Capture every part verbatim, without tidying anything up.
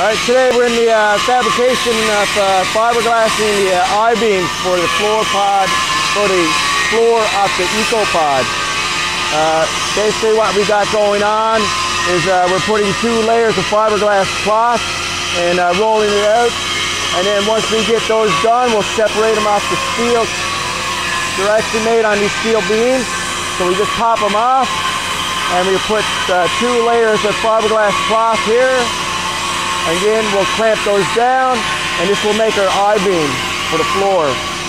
All right, today we're in the uh, fabrication of uh, fiberglass in the uh, I-beams for the floor pod, for the floor of the EcoPod. Uh, basically what we got going on is uh, we're putting two layers of fiberglass cloth and uh, rolling it out. And then once we get those done, we'll separate them off the steel. They're actually made on these steel beams, so we just pop them off. And we put uh, two layers of fiberglass cloth here. Again, we'll clamp those down, and this will make our I-beam for the floor.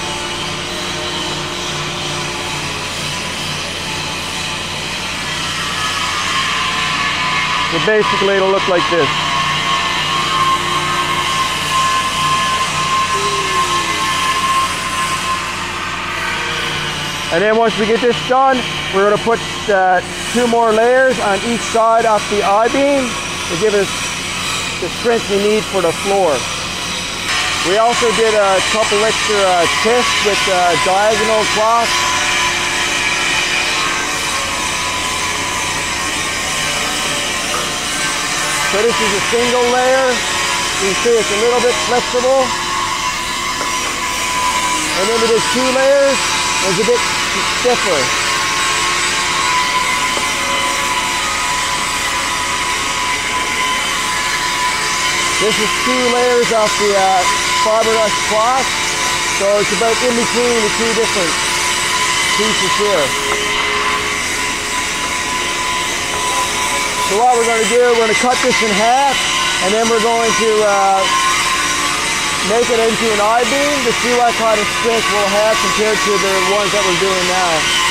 So basically, it'll look like this. And then once we get this done, we're going to put uh, two more layers on each side of the I-beam to give us the strength we need for the floor. We also did a couple extra uh, tests with uh, diagonal cloth. So this is a single layer. You can see it's a little bit flexible. And then we did two layers. It's a bit stiffer. This is two layers of the uh, fiberglass cloth, so it's about in between the two different pieces here. So what we're going to do, we're going to cut this in half, and then we're going to uh, make it into an I-beam to see what kind of strength we'll have compared to the ones that we're doing now.